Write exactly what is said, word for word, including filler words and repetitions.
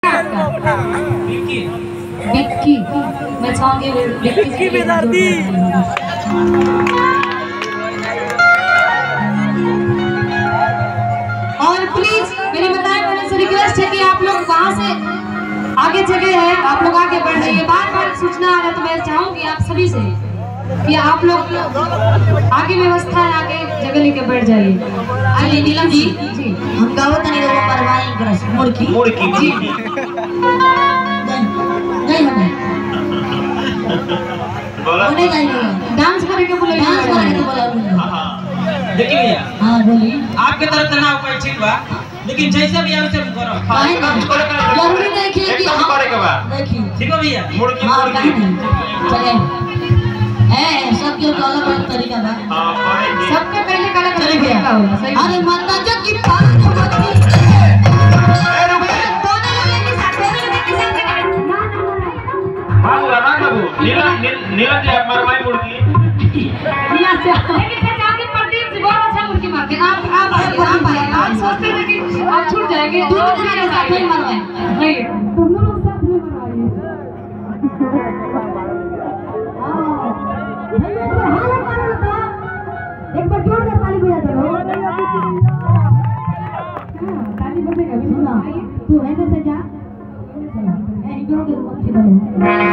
विक्की, मैं चाहूंगी विक्की बेदर्दी। और प्लीज मेरी बताए मैंने से रिक्वेस्ट है कि आप लोग वहाँ से आगे जगह है, आप लोग आगे बढ़ जाइए। बार बार सूचना आ रहा है तो मैं चाहूंगी आप सभी से कि आप लोग आगे व्यवस्था है, आगे जगह लेके बैठ जाइए। आइए नीलम जी, जी हम गावत नहीं लोगों पर वाई करस मुर्की मुर्की जी नहीं हमें बोला नहीं नहीं डांस करके बोले डांस करके बोला। हां देखिए भैया, हां बोलिए। आपके तरफ तनाव कोई ठीक बा, लेकिन जैसे भी आवे सब करो। जरूरी नहीं कि हम करे के बा। देखिए ठीक है भैया, मुर्की मुर्की चले ए सब जो अलग अलग तरीका बा। हां करेंगे सबके पहले अलग अलग तरीका होगा। सही। अरे माता जो की पार होती ए रुक दोनों लोग एक साथ दोनों लोग एक साथ ना ना बाबू ना बाबू नीला नीला जी आप मारवाई मुर्गी नीला से लेकिन से जाके प्रदीप जी बहुत अच्छा मुर्गी मारते हैं। आप आप आप आए आप सोचते थे कि आप छूट जाएंगे, दोनों जने एक साथ ही मरवाए नहीं दोनों लोग साथ में मरवाए। एक बार जोर से ताली बजा दो। ताली बजेगा भी सुना तू रहने से जा ए जोर से मत चिल्लाओ।